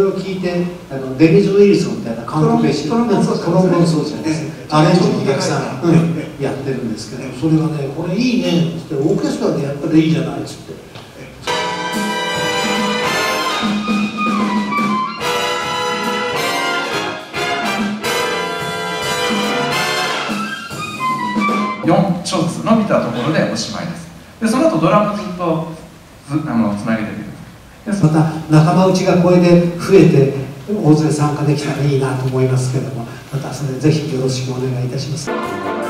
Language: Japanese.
を聞いてデニズ・ウィルソンみたいな韓国兵トロンボーン奏者です。アレンジのお客さんやってるんですけど、それがね、これいいねってオーケストラでやったらいいじゃないっつって。 4小節伸びたところでおしまいです。でその後ドラムずっとつなげてみる。 また仲間内がこれで増えて大勢参加できたらいいなと思いますけれども、またそれぜひよろしくお願いいたします。